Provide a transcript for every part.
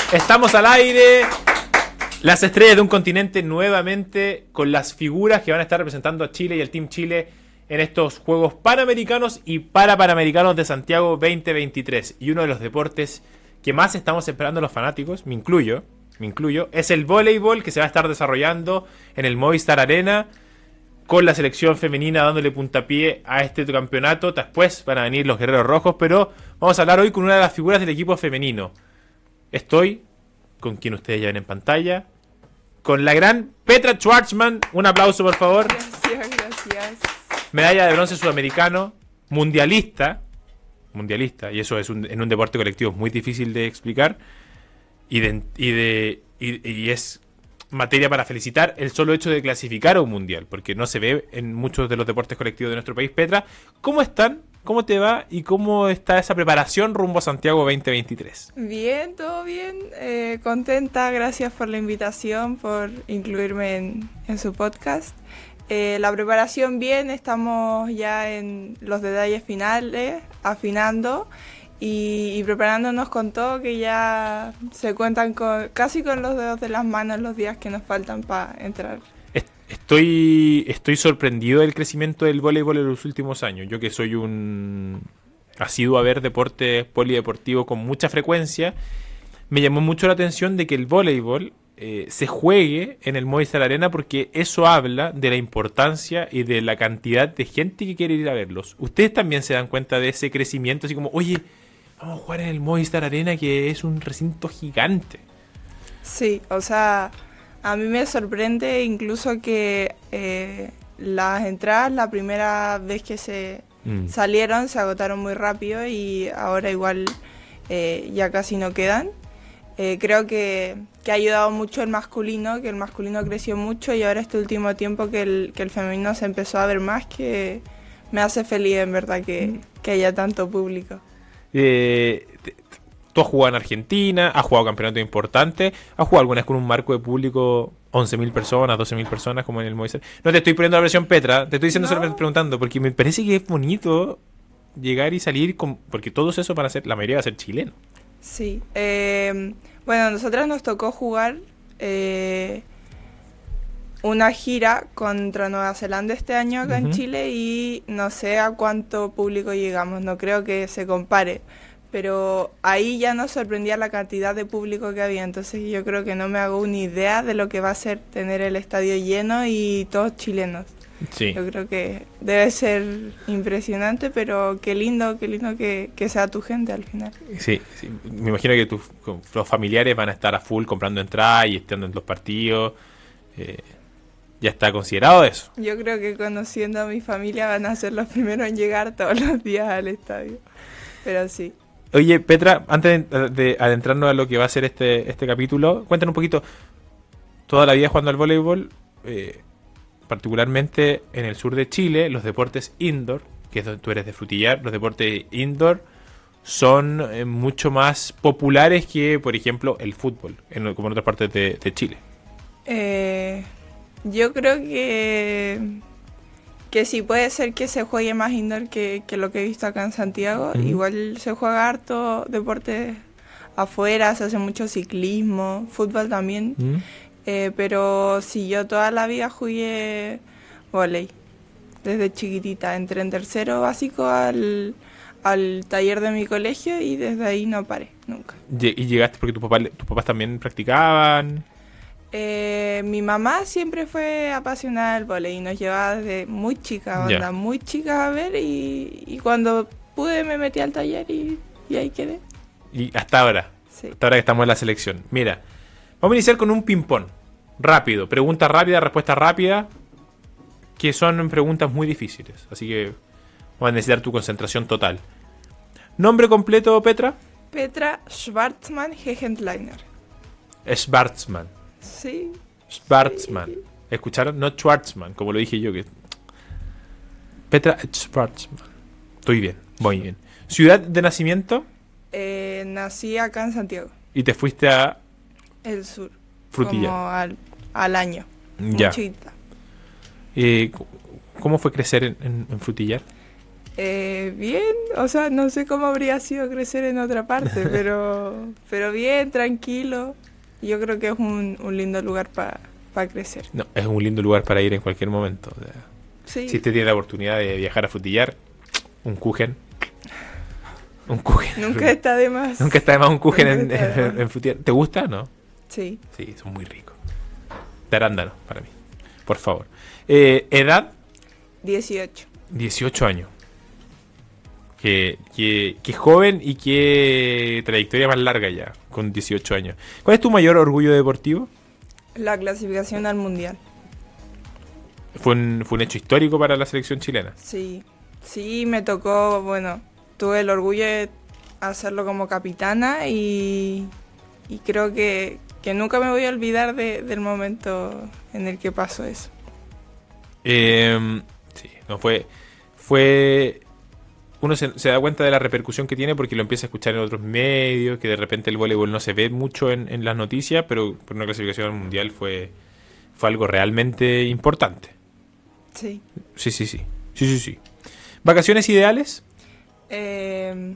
Estamos al aire. Las estrellas de un continente nuevamente con las figuras que van a estar representando a Chile y el Team Chile en estos Juegos Panamericanos y Parapanamericanos de Santiago 2023. Y uno de los deportes que más estamos esperando los fanáticos, me incluyo, es el voleibol, que se va a estar desarrollando en el Movistar Arena con la selección femenina dándole puntapié a este campeonato. Después van a venir los Guerreros Rojos, pero vamos a hablar hoy con una de las figuras del equipo femenino. Estoy con quien ustedes ya ven en pantalla, con la gran Petra Schwartzman. Un aplauso, por favor. Gracias. Medalla de bronce sudamericano, mundialista, y eso es en un deporte colectivo muy difícil de explicar, y es materia para felicitar el solo hecho de clasificar a un mundial, porque no se ve en muchos de los deportes colectivos de nuestro país. Petra, ¿cómo están? ¿Cómo te va? ¿Y cómo está esa preparación rumbo a Santiago 2023? Bien, todo bien. Contenta, gracias por la invitación, por incluirme en su podcast. La preparación bien, estamos ya en los detalles finales, afinando y preparándonos con todo, que ya se cuentan casi con los dedos de las manos los días que nos faltan para entrar. Estoy sorprendido del crecimiento del voleibol en los últimos años. Yo que soy un asiduo a ver deportes polideportivos con mucha frecuencia, me llamó mucho la atención de que el voleibol se juegue en el Movistar Arena, porque eso habla de la importancia y de la cantidad de gente que quiere ir a verlos. ¿Ustedes también se dan cuenta de ese crecimiento? Así como, oye, vamos a jugar en el Movistar Arena, que es un recinto gigante. Sí, o sea, a mí me sorprende incluso que las entradas, la primera vez que se salieron, se agotaron muy rápido y ahora igual ya casi no quedan. Creo que ha ayudado mucho el masculino, que el masculino creció mucho, y ahora este último tiempo que el femenino se empezó a ver más, que me hace feliz en verdad que haya tanto público. Tú has jugado en Argentina, has jugado campeonatos importantes, has jugado alguna vez con un marco de público 11.000 personas, 12.000 personas como en el Movistar. No te estoy poniendo la presión, Petra, te estoy diciendo, solamente preguntando, porque me parece que es bonito llegar y salir porque todos esos van a ser, la mayoría va a ser chileno. Sí, bueno, a nosotras nos tocó jugar una gira contra Nueva Zelanda este año acá en Chile, y no sé a cuánto público llegamos, no creo que se compare, pero ahí ya nos sorprendía la cantidad de público que había, entonces yo creo que no me hago una idea de lo que va a ser tener el estadio lleno y todos chilenos. Sí. Yo creo que debe ser impresionante, pero qué lindo que sea tu gente al final. Sí, me imagino que los familiares van a estar a full comprando entradas y estando en los partidos. ¿Ya está considerado eso? Yo creo que, conociendo a mi familia, van a ser los primeros en llegar todos los días al estadio. Pero sí. Oye, Petra, antes de adentrarnos a lo que va a ser este capítulo, cuéntanos un poquito. Toda la vida jugando al voleibol, particularmente en el sur de Chile, los deportes indoor, que es donde tú eres de Frutillar, los deportes indoor son mucho más populares que, por ejemplo, el fútbol, como en otras partes de Chile. Yo creo que sí, puede ser que se juegue más indoor que lo que he visto acá en Santiago. Igual se juega harto deportes afuera, se hace mucho ciclismo, fútbol también. Pero sí, yo toda la vida jugué vóley, desde chiquitita. Entré en tercero básico al taller de mi colegio y desde ahí no paré, nunca. ¿Y llegaste porque tus papás también practicaban? Mi mamá siempre fue apasionada del vóley y nos llevaba desde muy chicas, muy chicas a ver, y cuando pude me metí al taller y ahí quedé. Y hasta ahora, sí. Hasta ahora que estamos en la selección. Mira, vamos a iniciar con un ping-pong. Rápido, pregunta rápida, respuesta rápida, que son preguntas muy difíciles, así que vamos a necesitar tu concentración total. ¿Nombre completo, Petra? Petra Schwartzman Hegentleiner. Schwartzman. Sí. Schwartzman. Sí. ¿Escucharon? No Schwartzman, como lo dije yo. Petra Schwartzman. Estoy bien, muy bien. ¿Ciudad de nacimiento? Nací acá en Santiago. ¿Y te fuiste a...? El sur. Frutillar. Como al año. Ya. Muy chiquita. ¿Cómo fue crecer en Frutillar? Bien, o sea, no sé cómo habría sido crecer en otra parte, pero bien, tranquilo. Yo creo que es un lindo lugar para crecer. No, es un lindo lugar para ir en cualquier momento. O sea, Sí, si usted tiene la oportunidad de viajar a Frutillar, un Kuchen. Un Kuchen. nunca está de más. Nunca está de más un Kuchen Nunca está de más. en Frutillar. ¿Te gusta? No. Sí, Sí, son muy ricos. De arándano, para mí. Por favor. Edad, 18. 18 años. Qué joven y qué trayectoria más larga ya, con 18 años. ¿Cuál es tu mayor orgullo deportivo? La clasificación al mundial. Fue un hecho histórico para la selección chilena. Sí, sí, me tocó, bueno, tuve el orgullo de hacerlo como capitana y creo que nunca me voy a olvidar del momento en el que pasó eso. Sí, no fue uno se da cuenta de la repercusión que tiene porque lo empieza a escuchar en otros medios, que de repente el voleibol no se ve mucho en las noticias, pero por una clasificación al mundial fue algo realmente importante. Sí. Sí. ¿Vacaciones ideales? Qué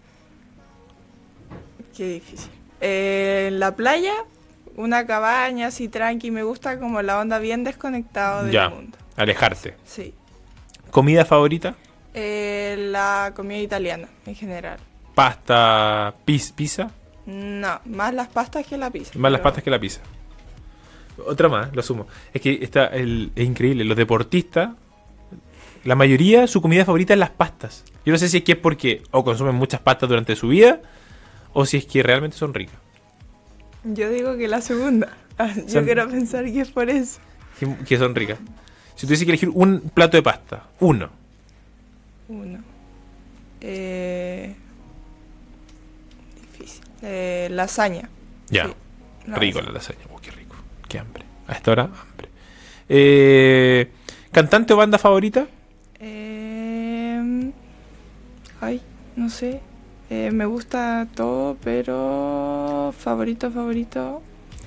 difícil. En la playa, una cabaña así tranqui, me gusta como la onda bien desconectado del Ya, mundo. alejarte. Sí. ¿Comida favorita? La comida italiana en general. ¿Pasta, pizza? No, más las pastas que la pizza. Más las pero- pastas que la pizza. Otra más, lo sumo. Es que es increíble. Los deportistas, la mayoría, su comida favorita es las pastas. Yo no sé si es que es porque o consumen muchas pastas durante su vida o si es que realmente son ricas. Yo digo que la segunda. Yo Son- quiero pensar que es por eso. Que son ricas. Si tuviese que elegir un plato de pasta, uno. Uno. Difícil. Lasaña. Ya, Sí, rico la lasaña. lasaña. Qué rico. Qué hambre. A esta hora, hambre. ¿Cantante o banda favorita? Ay, no sé. Me gusta todo, pero favorito.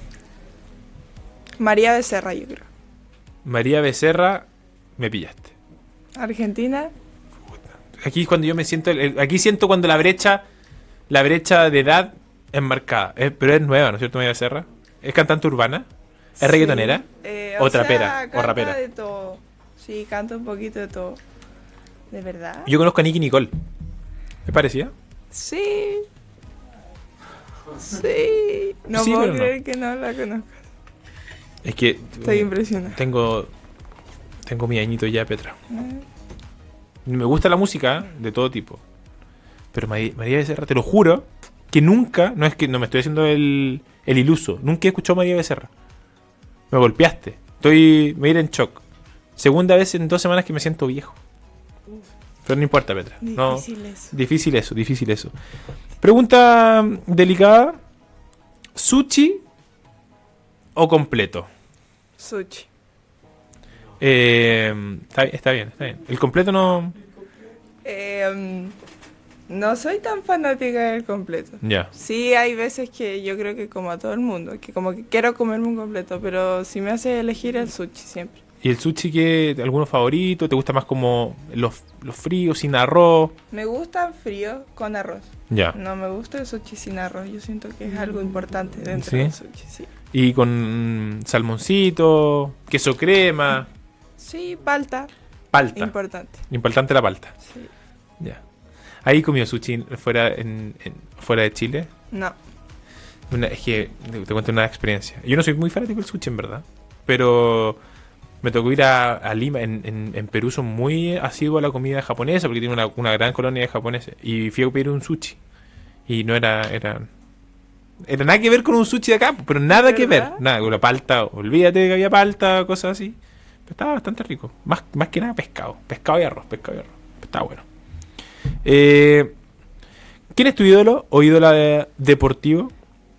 María Becerra, yo creo. María Becerra, me pillaste. Argentina. Aquí es cuando yo me siento, aquí siento cuando la brecha de edad es marcada. Pero es nueva, ¿no es cierto, María Becerra? ¿Es cantante urbana? ¿Es Sí. reggaetonera? ¿O sea, trapera? ¿O canta rapera? de todo. Sí, canta un poquito de todo. ¿De verdad? Yo conozco a Nicki Nicole. ¿Es parecida? Sí. Sí. No Sí, puedo pero no. creer que no la conozco. Es que Estoy impresionada. tengo mi añito ya, Petra. Me gusta la música de todo tipo. Pero María Becerra, te lo juro, que nunca, no es que no me estoy haciendo el iluso, nunca he escuchado a María Becerra. Me golpeaste. Me iré en shock. Segunda vez en 2 semanas que me siento viejo. Pero no importa, Petra. No, Difícil eso. difícil eso. Pregunta delicada. ¿Sushi o completo? Sushi. Está bien. El completo no... No soy tan fanática del completo. Ya. Sí, hay veces que yo creo que como a todo el mundo, que como que quiero comerme un completo, pero si me hace elegir el sushi siempre. ¿Y el sushi qué? ¿Alguno favorito? ¿Te gusta más como los fríos, sin arroz? Me gustan fríos con arroz. Ya. No me gusta el sushi sin arroz. Yo siento que es algo importante dentro ¿Sí? del sushi, sí. ¿Y con salmoncito, queso crema, Sí, palta. palta? Importante. Importante la palta. Sí. Ya. ¿Ahí comió sushi fuera de Chile? No. Es que te cuento una experiencia. Yo no soy muy fanático del sushi, en verdad. Pero me tocó ir a Lima. En Perú son muy asiduos a la comida japonesa porque tiene una gran colonia de japoneses. Y fui a pedir un sushi. Y no era nada que ver con un sushi de acá, pero nada que ver. ¿Verdad? Nada, con la palta. Olvídate de que había palta, cosas así. Pero estaba bastante rico. Más que nada pescado. Pescado y arroz. Estaba bueno. ¿Quién es tu ídolo o ídola deportivo?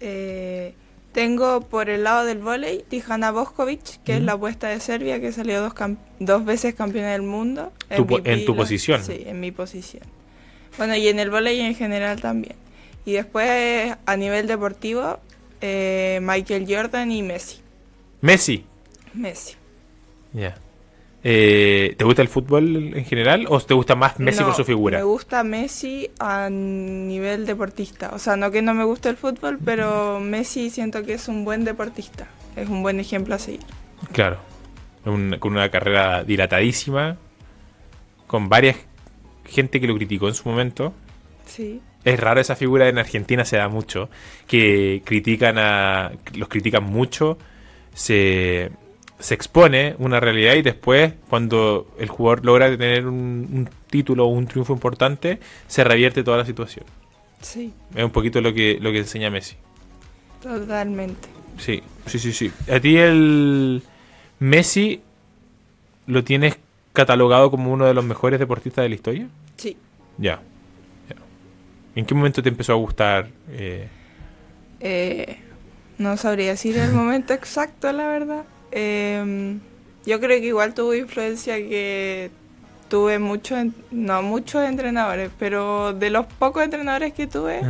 Tengo por el lado del vóley Tijana Boskovic, que es la apuesta de Serbia, que salió 2 veces campeona del mundo. En tu posición. Sí, en mi posición. Bueno, y en el vóley en general también. Y después, a nivel deportivo, Michael Jordan y Messi. Messi. Messi. Ya. ¿Te gusta el fútbol en general o te gusta más Messi por su figura? Me gusta Messi a nivel deportista. O sea, no que no me guste el fútbol, pero Messi siento que es un buen deportista. Es un buen ejemplo a seguir. Claro. Con una carrera dilatadísima, con varias gente que lo criticó en su momento. Sí. Es raro, esa figura en Argentina se da mucho, que los critican mucho, se expone una realidad y después, cuando el jugador logra tener un título o un triunfo importante, se revierte toda la situación. Sí. Es un poquito lo que enseña Messi. Totalmente. Sí. ¿A ti el Messi lo tienes catalogado como uno de los mejores deportistas de la historia? Sí. Ya. ¿En qué momento te empezó a gustar? No sabría decir el momento exacto, la verdad. Yo creo que igual tuvo influencia que tuve no muchos entrenadores, pero de los pocos entrenadores que tuve,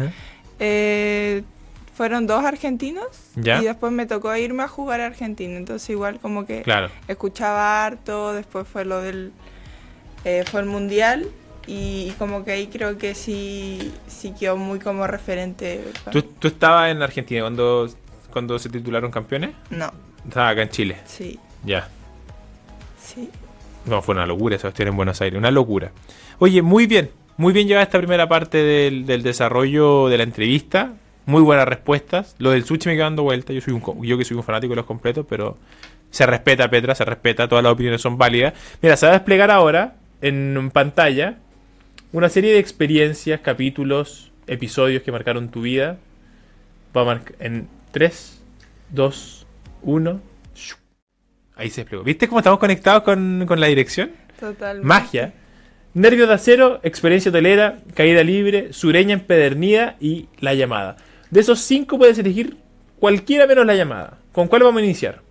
fueron 2 argentinos. ¿Ya? Y después me tocó irme a jugar a Argentina, entonces igual como que escuchaba harto, después fue fue el Mundial. Y como que ahí creo que sí quedó muy como referente. ¿Tú estabas en Argentina cuando se titularon campeones? No. Estaba acá en Chile. Sí. Ya. Sí. No, fue una locura esa cuestión en Buenos Aires, una locura. Oye, muy bien llevada esta primera parte del desarrollo de la entrevista. Muy buenas respuestas. Lo del sushi me queda dando vuelta. Yo que soy un fanático de los completos, pero se respeta, Petra, se respeta. Todas las opiniones son válidas. Mira, se va a desplegar ahora en pantalla una serie de experiencias, capítulos, episodios que marcaron tu vida. Va a marcar en 3, 2, 1. Ahí se desplegó. ¿Viste cómo estamos conectados con la dirección? Totalmente. Magia. Nervios de acero, experiencia hotelera, caída libre, sureña empedernida y la llamada. De esos 5 puedes elegir cualquiera menos la llamada. ¿Con cuál vamos a iniciar?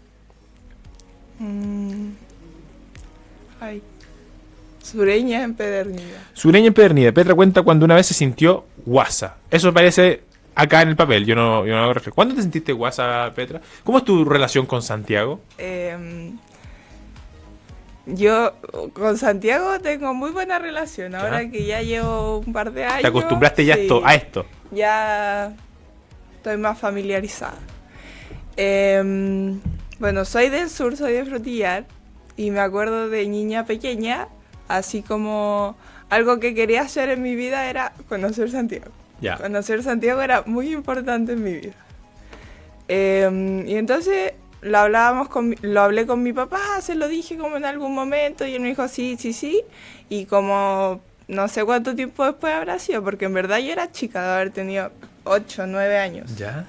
Sureña empedernida. Sureña empedernida. Petra cuenta cuando una vez se sintió guasa. Eso parece acá en el papel. Yo no reflejo. ¿Cuándo te sentiste guasa, Petra? ¿Cómo es tu relación con Santiago? Yo con Santiago tengo muy buena relación. Ahora que ya llevo un par de años. ¿Te acostumbraste ya a esto? Ya estoy más familiarizada. Bueno, soy del sur, soy de Frutillar. Y me acuerdo de niña pequeña, así como algo que quería hacer en mi vida era conocer Santiago. Ya. Conocer Santiago era muy importante en mi vida. Y entonces lo hablé con mi papá, se lo dije como en algún momento y él me dijo sí. Y como no sé cuánto tiempo después habrá sido, porque en verdad yo era chica de haber tenido 8 o 9 años. Ya.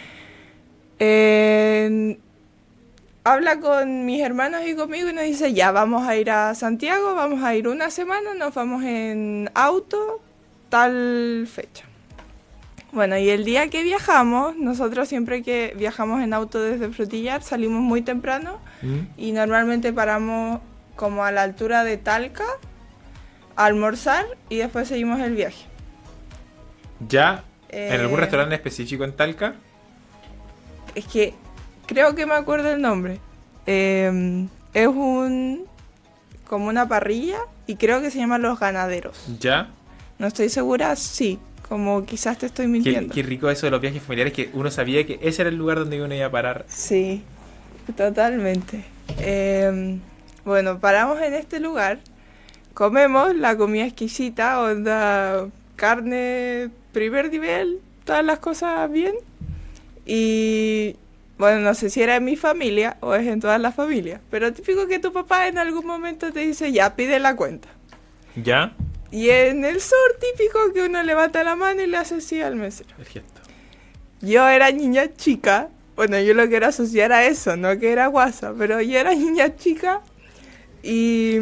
Habla con mis hermanos y conmigo y nos dice, ya, vamos a ir a Santiago, vamos a ir una semana, nos vamos en auto, tal fecha. Bueno, y el día que viajamos, nosotros siempre que viajamos en auto desde Frutillar, salimos muy temprano y normalmente paramos como a la altura de Talca, a almorzar y después seguimos el viaje. ¿Ya? ¿En algún restaurante específico en Talca? Es que creo que me acuerdo el nombre. Es como una parrilla y creo que se llama Los Ganaderos. ¿Ya? No estoy segura, sí. Como quizás te estoy mintiendo. Qué rico eso de los viajes familiares, que uno sabía que ese era el lugar donde uno iba a parar. Sí, totalmente. Bueno, paramos en este lugar, comemos la comida exquisita, onda carne primer nivel, todas las cosas bien. Y bueno, no sé si era en mi familia o es en todas las familias, pero típico que tu papá en algún momento te dice, ya, pide la cuenta. ¿Ya? Y en el sur típico que uno levanta la mano y le hace así al mesero. El gesto. Yo era niña chica, bueno, yo lo quiero asociar a eso, no que era guasa, pero yo era niña chica y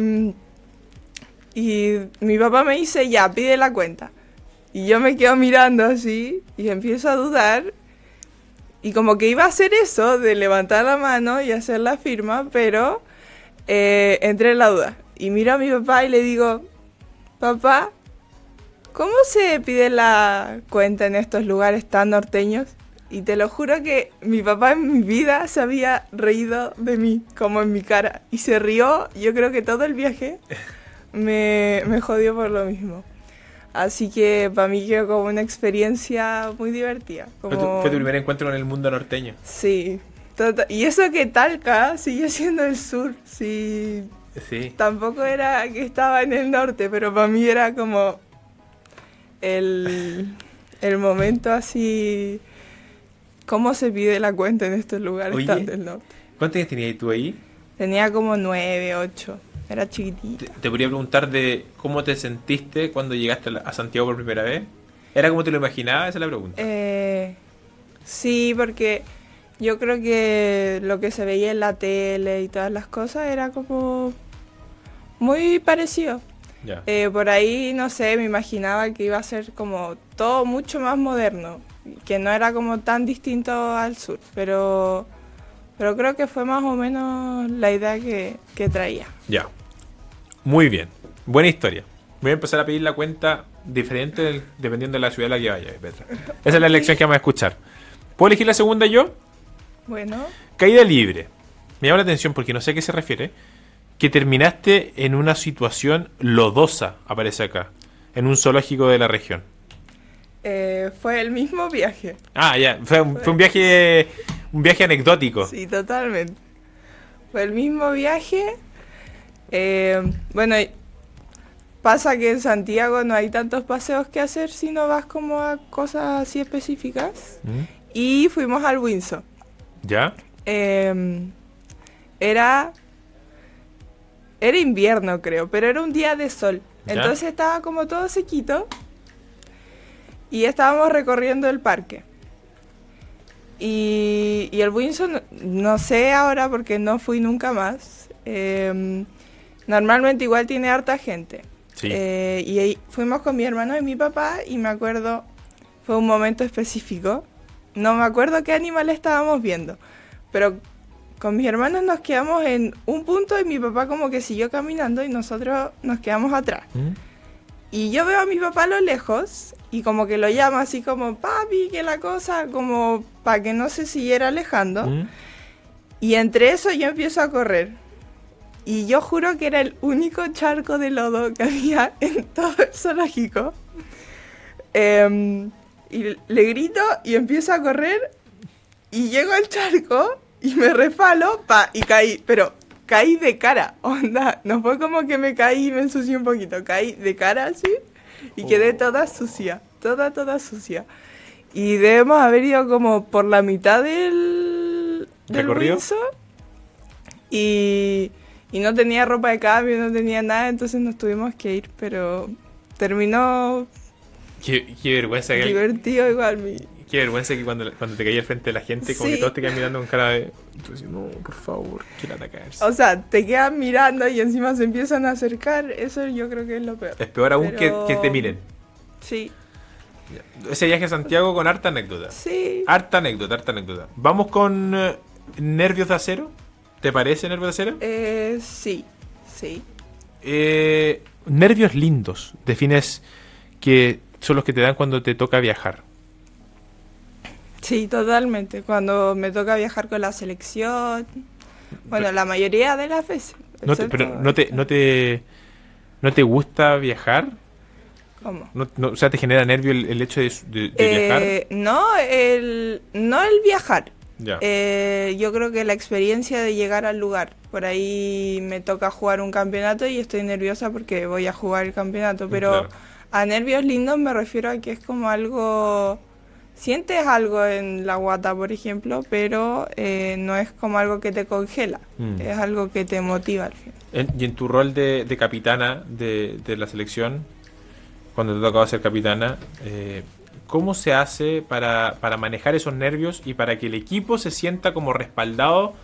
mi papá me dice, ya, pide la cuenta. Y yo me quedo mirando así y empiezo a dudar. Y como que iba a hacer eso, de levantar la mano y hacer la firma, pero entré en la duda. Y miro a mi papá y le digo, papá, ¿cómo se pide la cuenta en estos lugares tan norteños? Y te lo juro que mi papá en mi vida se había reído de mí, como en mi cara. Y se rió, yo creo que todo el viaje me jodió por lo mismo. Así que para mí quedó como una experiencia muy divertida. Como... Fue tu primer encuentro con el mundo norteño. Sí. Y eso que Talca sigue siendo el sur. Sí. Tampoco era que estaba en el norte, pero para mí era como el momento así... ¿Cómo se pide la cuenta en estos lugares tan del norte? ¿Cuántos años tenías tú ahí? Tenía como 9, 8. Era chiquitita. Te podría preguntar de cómo te sentiste cuando llegaste a Santiago por primera vez. ¿Era como te lo imaginabas? Esa es la pregunta. Sí, porque yo creo que lo que se veía en la tele y todas las cosas era como muy parecido. Ya. Por ahí, no sé, me imaginaba que iba a ser como todo mucho más moderno, que no era como tan distinto al sur, pero creo que fue más o menos la idea que traía. Ya. Muy bien. Buena historia. Voy a empezar a pedir la cuenta diferente dependiendo de la ciudad a la que vaya, Petra. Esa es la lección que vamos a escuchar. ¿Puedo elegir la segunda yo? Bueno. Caída libre. Me llama la atención porque no sé a qué se refiere. Que terminaste en una situación lodosa, aparece acá, en un zoológico de la región. Fue el mismo viaje. Ah, ya. Fue un viaje anecdótico. Sí, totalmente. Fue el mismo viaje. Bueno, pasa que en Santiago no hay tantos paseos que hacer si no vas como a cosas así específicas. Y fuimos al Windsor. ¿Ya? Era invierno, creo, pero era un día de sol. ¿Ya? Entonces estaba como todo sequito. Y estábamos recorriendo el parque. Y el Windsor, no sé ahora porque no fui nunca más. Normalmente igual tiene harta gente. Sí. Y ahí fuimos con mi hermano y mi papá y me acuerdo, fue un momento específico. No me acuerdo qué animal estábamos viendo, pero con mis hermanos nos quedamos en un punto y mi papá como que siguió caminando y nosotros nos quedamos atrás. Y yo veo a mi papá a lo lejos y como que lo llama así como, papi, que la cosa, como para que no se siguiera alejando. Y entre eso yo empiezo a correr. Y yo juro que era el único charco de lodo que había en todo el zoológico. Y le grito y empiezo a correr y llego al charco y me resbalo y caí, pero caí de cara, onda, no fue como que me caí y me ensucié un poquito, caí de cara así y quedé toda sucia, toda sucia. Y debemos haber ido como por la mitad del Windsor y no tenía ropa de cambio, no tenía nada, entonces nos tuvimos que ir, pero terminó Qué vergüenza que divertido igual. Qué vergüenza que cuando te caí al frente de la gente, como que todos te quedan mirando con cara de... Entonces, no, por favor, quiero atacarse. O sea, te quedan mirando y encima se empiezan a acercar, eso yo creo que es lo peor. Es peor aún que te miren. Sí. Ese viaje a Santiago con harta anécdota. Sí. Harta anécdota. ¿Vamos con Nervios de Acero? ¿Te parece Nervios de Acero? Sí. Nervios lindos. Defines que son los que te dan cuando te toca viajar. Sí, totalmente. Cuando me toca viajar con la selección. Bueno, la mayoría de las veces. Pero ¿no te gusta viajar? ¿Cómo? O sea, ¿te genera nervio el hecho de viajar? No el viajar. Ya. Yo creo que la experiencia de llegar al lugar. Por ahí me toca jugar un campeonato y estoy nerviosa porque voy a jugar el campeonato. Pero claro, a nervios lindos me refiero a que es como algo... Sientes algo en la guata, por ejemplo, pero no es como algo que te congela. Es algo que te motiva al final. Y en tu rol de capitana de la selección, cuando te tocaba ser capitana, ¿cómo se hace para manejar esos nervios y para que el equipo se sienta como respaldado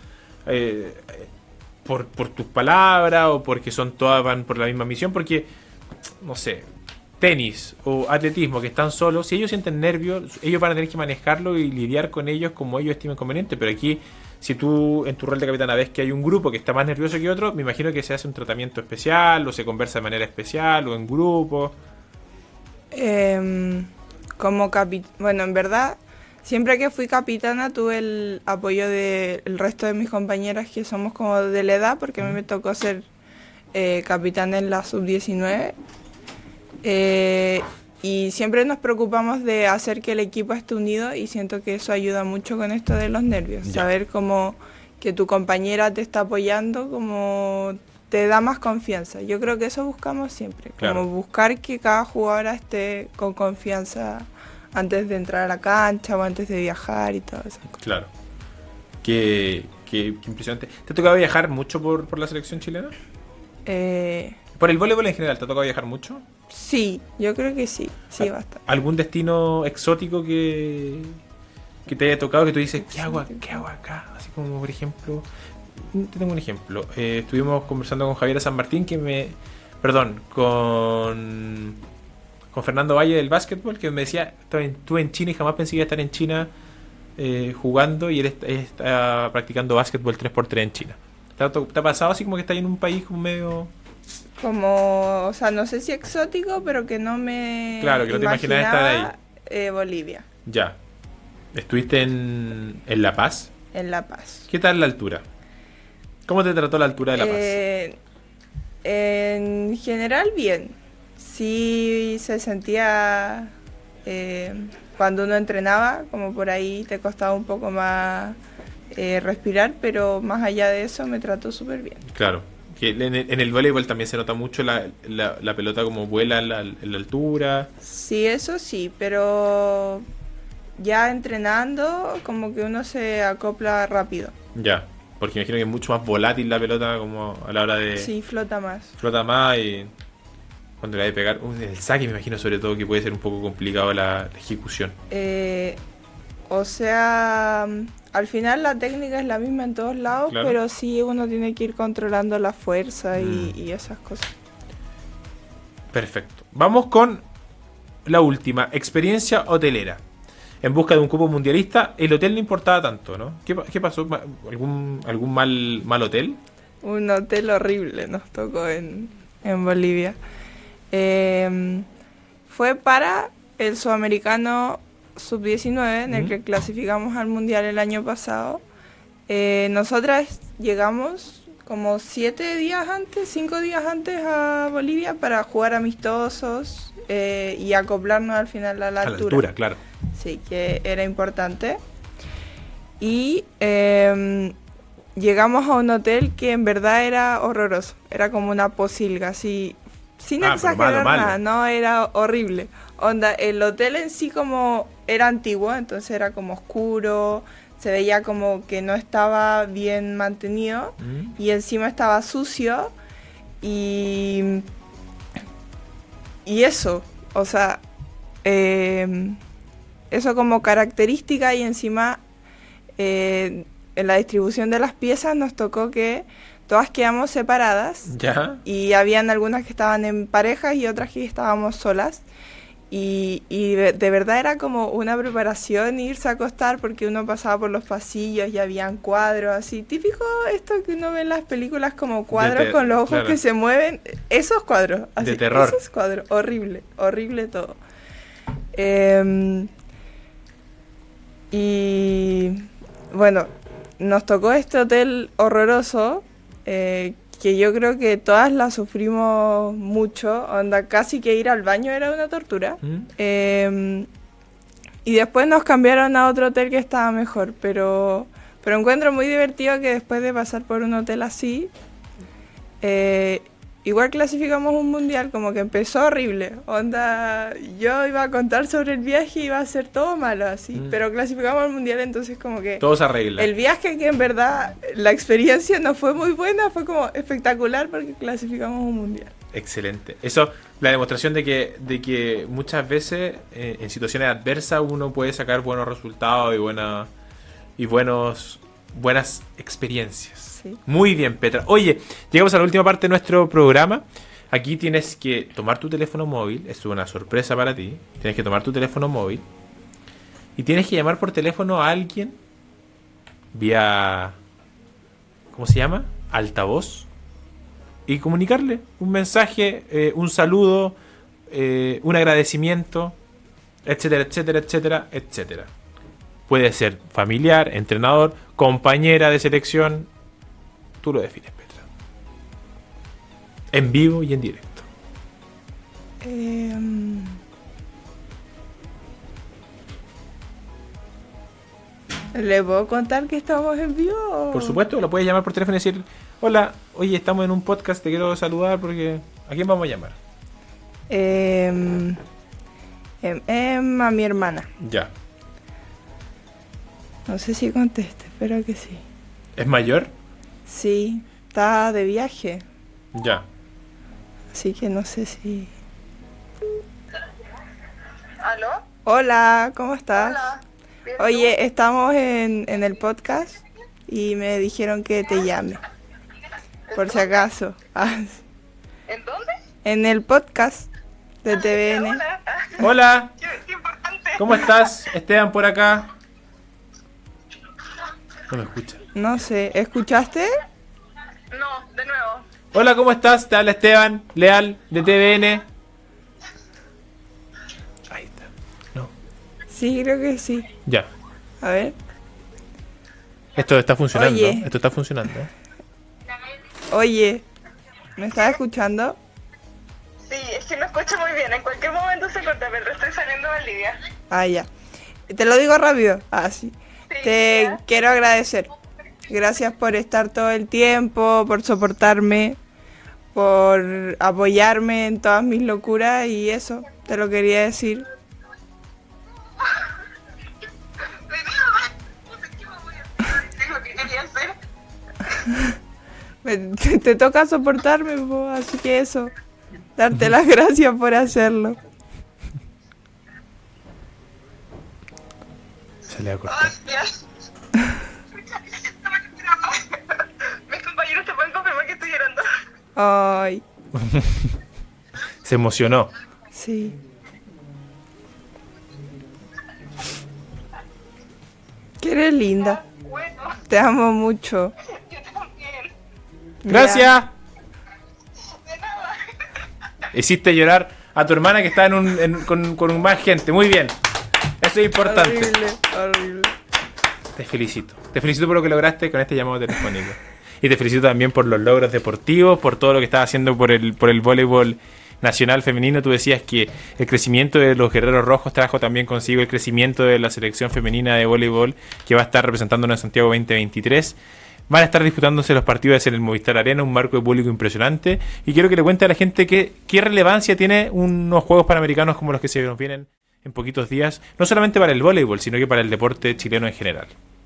por tus palabras o porque todas van por la misma misión? Porque, no sé, tenis o atletismo que están solos, si ellos sienten nervios, ellos van a tener que manejarlo y lidiar con ellos como ellos estimen conveniente. Pero aquí, si tú en tu rol de capitana ves que hay un grupo que está más nervioso que otro, me imagino que se hace un tratamiento especial o se conversa de manera especial o en grupo. Bueno, en verdad siempre que fui capitana tuve el apoyo del resto de mis compañeras que somos como de la edad, porque a mí me tocó ser capitana en la sub-19. Y siempre nos preocupamos de hacer que el equipo esté unido y siento que eso ayuda mucho con esto de los nervios. Ya. Saber como que tu compañera te está apoyando, como te da más confianza. Yo creo que eso buscamos siempre, Claro. como buscar que cada jugadora esté con confianza antes de entrar a la cancha o antes de viajar y todas esas cosas. Claro. Qué impresionante. ¿Te ha tocado viajar mucho por la selección chilena? Por el voleibol en general, ¿te ha tocado viajar mucho? Sí, yo creo que sí, bastante. ¿Algún destino exótico que te haya tocado que tú dices, ¿qué hago acá? Así como, por ejemplo, te tengo un ejemplo. Estuvimos conversando con Javier San Martín, con Fernando Valle del básquetbol, que me decía, estuve en China y jamás pensé que iba a estar en China jugando, y él está practicando básquetbol 3x3 en China. ¿Te ha pasado así como que estás en un país como medio... Como, o sea, no sé si exótico, pero que no me Claro, que no te imaginabas estar ahí. Bolivia, Ya. ¿Estuviste en La Paz? en La Paz. ¿Qué tal la altura? ¿Cómo te trató la altura de La Paz? En general, bien. Sí se sentía cuando uno entrenaba, como por ahí te costaba un poco más respirar, pero más allá de eso me trató súper bien. Claro. Que en el voleibol también se nota mucho la pelota como vuela en la altura. Sí, eso sí, pero ya entrenando como que uno se acopla rápido. Ya. Porque imagino que es mucho más volátil la pelota como a la hora de... Sí, flota más. Flota más y... Cuando la de pegar... el saque me imagino sobre todo que puede ser un poco complicado la ejecución. O sea, al final la técnica es la misma en todos lados, Claro. pero sí uno tiene que ir controlando la fuerza y esas cosas. Perfecto. Vamos con la última. Experiencia hotelera. En busca de un cupo mundialista, el hotel no importaba tanto, ¿no? ¿Qué pasó? ¿Algún mal hotel? Un hotel horrible nos tocó en Bolivia. Fue para el Sudamericano Sub-19, en el que clasificamos al Mundial el año pasado. Nosotras llegamos como 5 días antes a Bolivia para jugar amistosos y acoplarnos al final a la altura. A la altura, claro. Sí, que era importante. Y llegamos a un hotel que en verdad era horroroso. Era como una posilga, así, sin exagerar nada, no, era horrible. Onda, el hotel en sí como era antiguo, entonces era como oscuro, se veía como que no estaba bien mantenido y encima estaba sucio y eso, o sea, eso como característica, y encima en la distribución de las piezas nos tocó que todas quedamos separadas. Ya. Y habían algunas que estaban en parejas y otras que estábamos solas. Y de verdad era como una preparación irse a acostar, porque uno pasaba por los pasillos y habían cuadros así, típico esto que uno ve en las películas, como cuadros con los ojos, claro, que se mueven, esos cuadros, así, de terror. Esos cuadros, horrible todo. Y bueno, nos tocó este hotel horroroso, que yo creo que todas la sufrimos mucho, onda, casi que ir al baño era una tortura. Y después nos cambiaron a otro hotel que estaba mejor, pero encuentro muy divertido que después de pasar por un hotel así, igual clasificamos un mundial, como que empezó horrible, onda, yo iba a contar sobre el viaje y iba a ser todo malo así, pero clasificamos al mundial, entonces como que todo se arregla. El viaje, que en verdad la experiencia no fue muy buena, fue como espectacular porque clasificamos un mundial. Excelente. Eso, la demostración de que muchas veces en situaciones adversas uno puede sacar buenos resultados y buenas experiencias. Sí. Muy bien, Petra. Oye, llegamos a la última parte de nuestro programa. Aquí tienes que tomar tu teléfono móvil. Esto es una sorpresa para ti. Tienes que tomar tu teléfono móvil y tienes que llamar por teléfono a alguien vía, ¿cómo se llama? Altavoz, y comunicarle un mensaje, un saludo, un agradecimiento, etcétera, etcétera, etcétera, etcétera. Puede ser familiar, entrenador, compañera de selección. Tú lo defines, Petra. En vivo y en directo. ¿Le puedo contar que estamos en vivo? Por supuesto, lo puedes llamar por teléfono y decir: hola, oye, estamos en un podcast, te quiero saludar porque... ¿A quién vamos a llamar? A mi hermana. Ya. No sé si conteste, espero que sí. ¿Es mayor? Sí, está de viaje. Ya. Así que no sé si... ¿Aló? Hola, ¿cómo estás? Hola. Bien, Oye, estamos en el podcast y me dijeron que te llame. Por si acaso. ¿En dónde? En el podcast de TVN. Hola. Hola, Qué importante. ¿cómo estás? Esteban por acá. No me escucha. No sé, ¿escuchaste? No, de nuevo. Hola, ¿cómo estás? Te habla Esteban Leal de TVN. Ahí está. No. Sí, creo que sí. Ya. A ver. Esto está funcionando. Oye. Esto está funcionando. Oye, ¿me estás escuchando? Sí, es que no escucho muy bien. En cualquier momento se corta, pero estoy saliendo de Bolivia. Ah, ya. Te lo digo rápido. Ah, sí. Sí, Te ya. quiero agradecer. Gracias por estar todo el tiempo, por soportarme, por apoyarme en todas mis locuras y eso, te lo quería decir. Es lo que quería hacer. Te toca soportarme, po, así que eso. Darte las gracias por hacerlo. Se le ha cortado. Ay, ya. Mis compañeros te pueden confirmar que estoy llorando. Ay, Se emocionó. sí. Que eres linda. Bueno, Te amo mucho. yo también. Gracias. Ya. De nada. Hiciste llorar a tu hermana que está con más gente. Muy bien. Eso es importante. Horrible, horrible. Te felicito. Te felicito por lo que lograste con este llamado telefónico. Y te felicito también por los logros deportivos, por todo lo que estás haciendo por el voleibol nacional femenino. Tú decías que el crecimiento de los Guerreros Rojos trajo también consigo el crecimiento de la selección femenina de voleibol que va a estar representándonos en Santiago 2023. Van a estar disputándose los partidos en el Movistar Arena, un marco de público impresionante. Y quiero que le cuente a la gente qué relevancia tiene unos Juegos Panamericanos como los que se nos vienen en poquitos días, no solamente para el voleibol, sino que para el deporte chileno en general.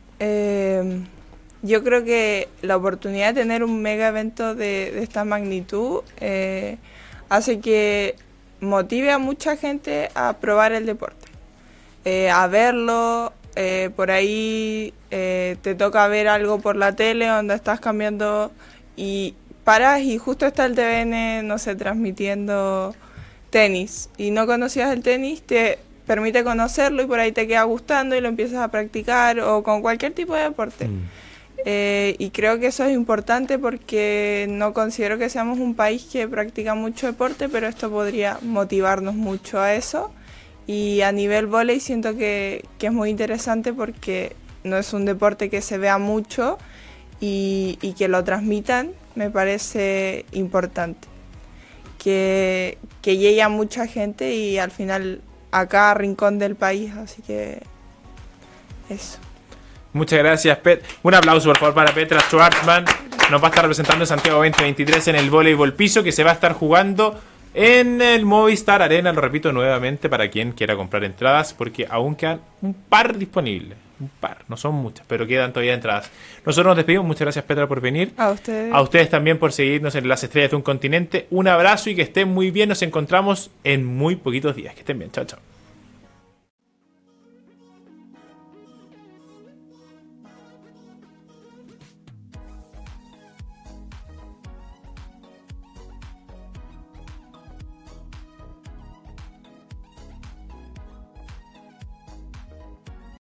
Yo creo que la oportunidad de tener un mega evento de esta magnitud hace que motive a mucha gente a probar el deporte, a verlo. Por ahí te toca ver algo por la tele donde estás cambiando y paras y justo está el TVN, no sé, transmitiendo tenis y no conocías el tenis, te permite conocerlo y por ahí te queda gustando y lo empiezas a practicar o con cualquier tipo de deporte. Y creo que eso es importante porque no considero que seamos un país que practica mucho deporte, pero esto podría motivarnos mucho a eso. Y a nivel vóley siento que es muy interesante porque no es un deporte que se vea mucho y que lo transmitan me parece importante. Que llegue a mucha gente y al final a cada rincón del país, así que eso. Muchas gracias, Pet. Un aplauso, por favor, para Petra Schwartzman. Nos va a estar representando en Santiago 2023 en el voleibol piso, que se va a estar jugando en el Movistar Arena. Lo repito nuevamente para quien quiera comprar entradas, porque aún quedan un par disponibles. Un par, no son muchas, pero quedan todavía entradas. Nosotros nos despedimos. Muchas gracias, Petra, por venir. A ustedes. A ustedes también por seguirnos en Las Estrellas de un Continente. Un abrazo y que estén muy bien. Nos encontramos en muy poquitos días. Que estén bien. Chao, chao.